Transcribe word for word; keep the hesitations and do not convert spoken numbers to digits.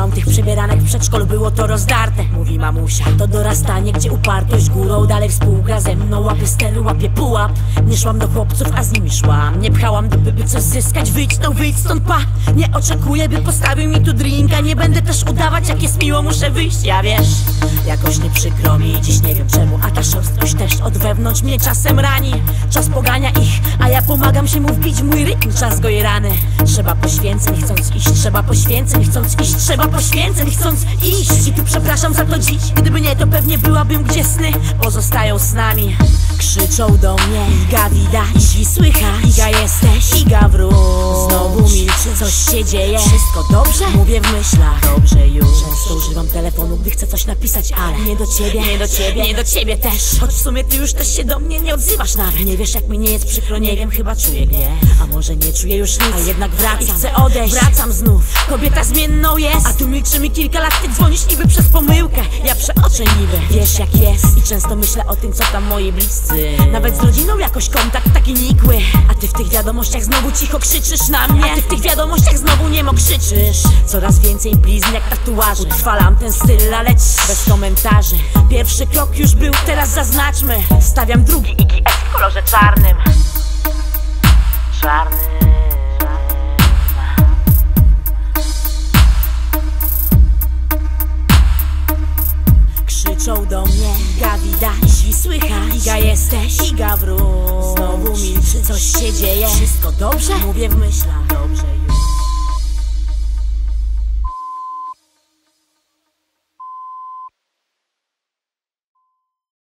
liceum, tych przebieranek w przedszkolu było to rozdarte. Mówi mamusia, to dorastanie, gdzie upartość górą, dalej współgra ze mną. Łapie stery, łapie pułap. Nie szłam do chłopców, a z nimi szłam. Nie pchałam dupy, by coś zyskać. Wyjdź no wyjdź stąd, pa. Nie oczekuję, by postawił mi tu drinka. Nie będę też udawać, jak jest miło, muszę wyjść. Ja wiesz, jakoś nie przykro mi dziś, nie wiem czemu, a ta szorstkość też od wewnątrz mnie czasem rani. Czas pogania ich, a ja pomagam się mu wbić w mój rytm. Czas goi rany. Trzeba poświęceń, chcąc iść. Trzeba poświęceń, chcąc iść. Trzeba poświęceń, chcąc iść. I tu przepraszam za to dziś. Gdyby nie, to pewnie byłabym, gdzie sny pozostają z nami. Krzyczą do mnie, Iga widać i słychać, Iga jesteś, Iga wróć. Znowu milczy, coś się dzieje. Wszystko dobrze? Mówię w myślach, dobrze już. Często używam telefonu, gdy chcę coś napisać, ale nie do ciebie, nie do ciebie, nie do ciebie też. Choć w sumie ty już też się do mnie nie odzywasz nawet. Nie wiesz, jak mi nie jest przykro, nie wiem, chyba czuję gniew. A może nie czuję już nic, a jednak wracam i chcę odejść. Wracam znów, kobieta zmienną jest, a tu milczymy kilka lat, ty dzwonisz niby przez pomyłkę. Ja przeoczę niby, wiesz jak jest. I często myślę o tym, co tam moi bliscy. Nawet z rodziną jakoś kontakt taki nikły. A ty w tych wiadomościach znowu cicho krzyczysz na mnie. A ty w tych wiadomościach znowu niemo krzyczysz. Coraz więcej blizn jak tatuaży. Utrwalam ten styl, ale bez komentarzy. Pierwszy krok już był, teraz zaznaczmy. Stawiam drugi Iggy S w kolorze czarnym. Czarnym. Krzyczą do mnie, Iga widać i słychać, Iga jesteś, Iga wróć. Znowu milczy, coś się dzieje. Wszystko dobrze? Mówię w myślach, dobrze.